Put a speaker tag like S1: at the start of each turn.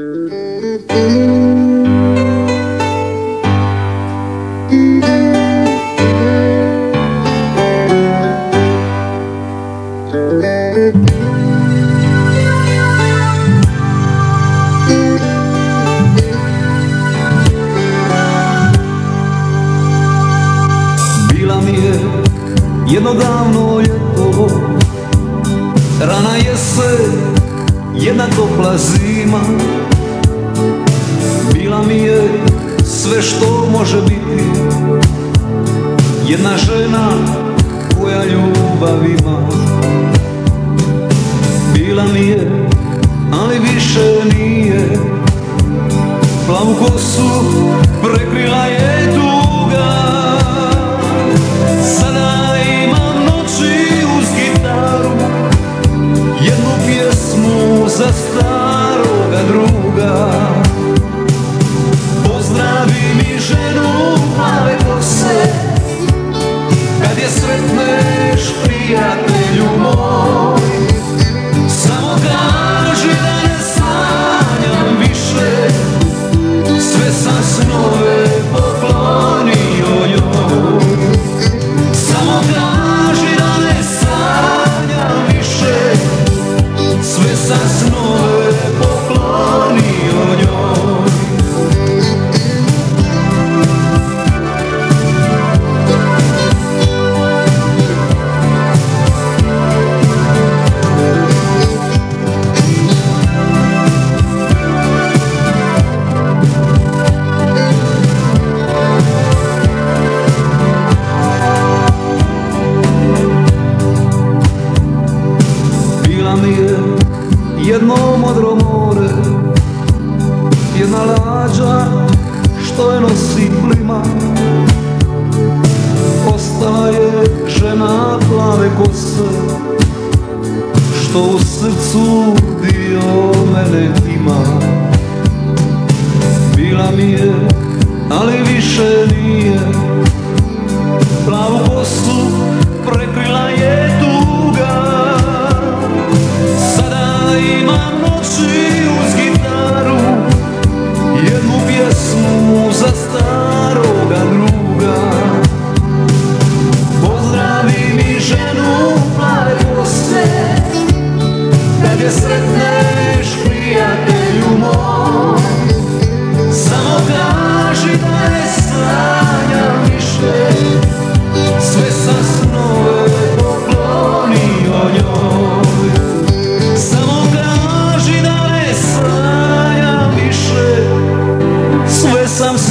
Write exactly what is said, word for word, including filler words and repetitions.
S1: Bila mi je jedno davno ljeto, rana jesen, jedna topla zima. Bila mi je sve što može biti, jedna žena koja ljubav ima. Bila mi je, ali više nije, plavu kosu prekrila je tuga. Sada imam noći uz gitaru, jednu pjesmu za staroga druga. Pozdravi mi ženu plave kose, kad je sretneš prijatelju moj. Samo kaži da ne sanjam više, sve sam snove poklonio njoj. Samo kaži da ne sanjam više, sve sam snove poklonio njoj. Jedno modro more, jedna lađa što je nosi plima. Ostala je žena plave kose, što u srcu dio mene ima. Bila mi je, ali više nije, plavu kosu prekrila je tuga. Imam noći uz gitaru, jednu pjesmu za staroga druga. Pozdravi mi ženu plave kose, kad je sretneš prijatelju moj. Samo kaži da ne sanjam više, sve sam snove poklonio njoj. Sve sam